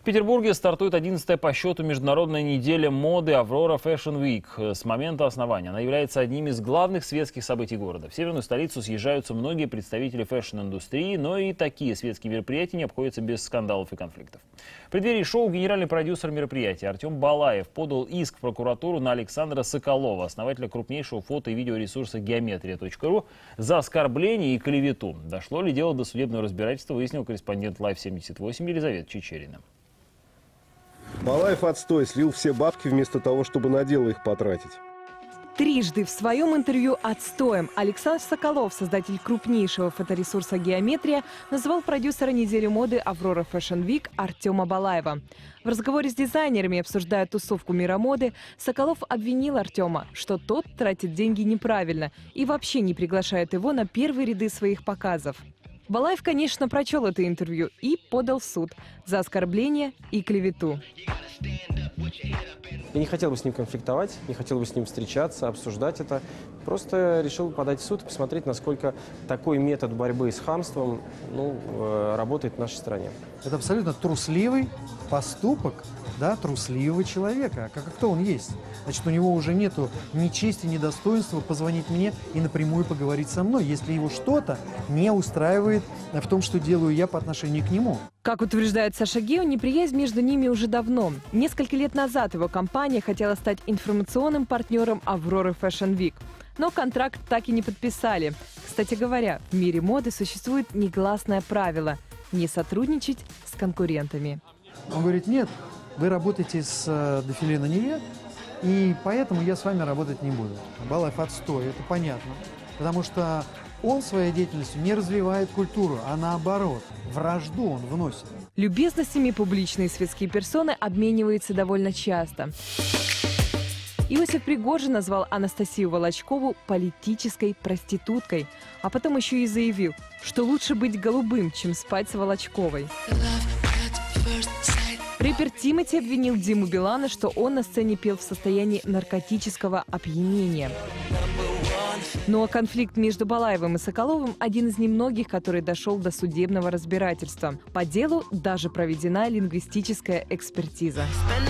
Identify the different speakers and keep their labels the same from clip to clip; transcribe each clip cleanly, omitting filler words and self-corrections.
Speaker 1: Петербурге стартует 11-я по счету международная неделя моды «Аврора Fashion Week». С момента основания она является одним из главных светских событий города. В северную столицу съезжаются многие представители фэшн-индустрии, но и такие светские мероприятия не обходятся без скандалов и конфликтов. В преддверии шоу генеральный продюсер мероприятия Артем Балаев подал иск в прокуратуру на Александра Соколова, основателя крупнейшего фото- и видеоресурса «Геометрия.ру», за оскорбление и клевету. Дошло ли дело до судебного разбирательства, выяснил корреспондент Live78 Елизавета Чичерина.
Speaker 2: Балаев отстой, слил все бабки вместо того, чтобы на дело их потратить.
Speaker 3: Трижды в своем интервью «Отстоем» Александр Соколов, создатель крупнейшего фоторесурса «Геометрия», назвал продюсера недели моды «Аврора Fashion Week» Артема Балаева. В разговоре с дизайнерами, обсуждая тусовку мира моды, Соколов обвинил Артема, что тот тратит деньги неправильно и вообще не приглашает его на первые ряды своих показов. Балаев, конечно, прочел это интервью и подал в суд за оскорбление и клевету.
Speaker 4: Я не хотел бы с ним конфликтовать, не хотел бы с ним встречаться, обсуждать это. Просто решил подать в суд и посмотреть, насколько такой метод борьбы с хамством работает в нашей стране.
Speaker 5: Это абсолютно трусливый поступок, да, трусливого человека. А кто он есть? Значит, у него уже нету ни чести, ни достоинства позвонить мне и напрямую поговорить со мной, если его что-то не устраивает в том, что делаю я по отношению к нему.
Speaker 3: Как утверждает Саша Гео, неприязнь между ними уже давно. Несколько лет назад его компания хотела стать информационным партнером «Авроры Fashion Week». Но контракт так и не подписали. Кстати говоря, в мире моды существует негласное правило – не сотрудничать с конкурентами.
Speaker 5: Он говорит: нет, вы работаете с дефиле на Неве, и поэтому я с вами работать не буду. Балаев отстой, это понятно. Потому что он своей деятельностью не развивает культуру, а наоборот, вражду он вносит.
Speaker 3: Любезностями публичные светские персоны обмениваются довольно часто. Иосиф Пригожин назвал Анастасию Волочкову политической проституткой, а потом еще и заявил, что лучше быть голубым, чем спать с Волочковой. Рэпер Тимати обвинил Диму Билана, что он на сцене пел в состоянии наркотического опьянения. Ну а конфликт между Балаевым и Соколовым – один из немногих, который дошел до судебного разбирательства. По делу даже проведена лингвистическая экспертиза.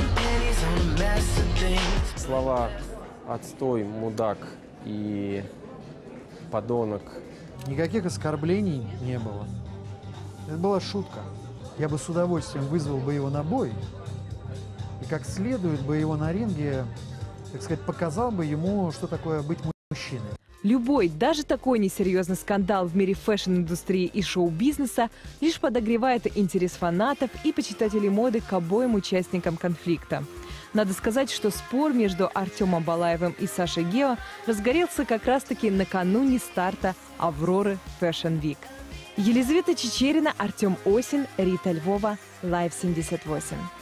Speaker 4: Слова «отстой», «мудак» и «подонок».
Speaker 5: Никаких оскорблений не было. Это была шутка. Я бы с удовольствием вызвал бы его на бой и как следует бы его на ринге, так сказать, показал бы ему, что такое быть мужчиной.
Speaker 3: Любой, даже такой несерьезный скандал в мире фэшн-индустрии и шоу-бизнеса лишь подогревает интерес фанатов и почитателей моды к обоим участникам конфликта. Надо сказать, что спор между Артемом Балаевым и Сашей Гео разгорелся как раз-таки накануне старта «Авроры Fashion Week». Елизавета Чичерина, Артем Осин, Рита Львова, Live78.